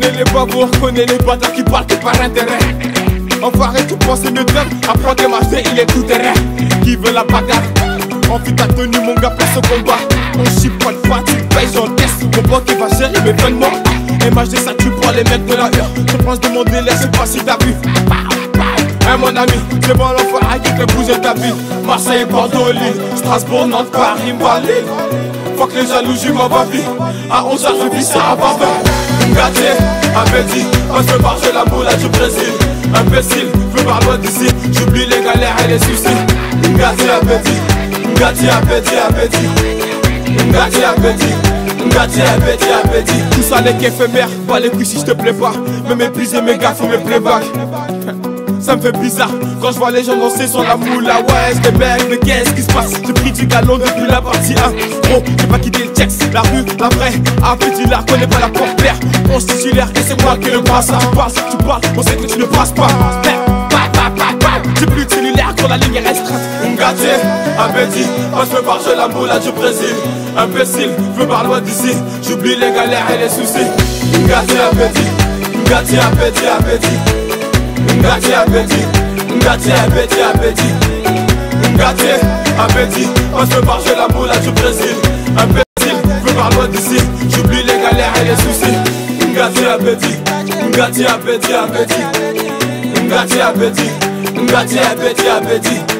connais les bavours, connais les bâtards qui parlent que par intérêt. Enfoiré, tu penses mieux d'eux, apprends tes marchés, il est tout terrain. Qui veut la bagarre? Enfuis ta tenue, mon gars, place au combat. On chipote pas, tu payes, j'encaisse. Mon pote qui va gérer mes vêtements. MHD, ça tue pour les mecs de la heure. Je pense de mon délai, je sais pas si t'as vu. Hein, mon ami, c'est bon l'enfoiré qui fait bouger ta vie. Marseille, Bordeaux, Lille, Strasbourg, Nantes, Paris, Bali. Fuck les jalousies, ma vie. À 11h, je vis ça à Barbin. Ngati, appétit, on se barge la moula du Brésil. Imbécile, je veux loin d'ici. J'oublie les galères et les soucis. Ngati, appétit, Ngati, appétit, appétit. Ngati, appétit, Ngati, appétit, appétit. Tout ça n'est qu'éphémère, pas les couilles si je te plais pas. Me mépriser mes gars, faut me playback. Ça me fait bizarre quand je vois les gens danser sur la moula. Ouais, je mec, mais qu'est-ce qui se passe? J'ai pris du galon depuis la partie 1. Gros, j'ai pas quitté le texte, la rue, la vraie. Appétit là, connais pas la porte-pierre. On se titulaire et c'est moi qui le passe. Tu parles, on sait que tu ne passes pas. J'ai plus de cellulaire quand la ligne est restreinte. Ngati, appétit, on se barge la moula du Brésil. Imbécile, je veux loin d'ici. J'oublie les galères et les soucis. Ngati, appétit, Ngati, appétit, appétit. Ngati, appétit, Ngati, appétit, appétit. Ngati, appétit, on se marche la moula du Brésil. Imbécile, je veux loin d'ici. J'oublie les galères et les soucis. Ngati, appétit, Ngati, appétit, appétit. Ngati, appétit, Ngati, appétit, appétit.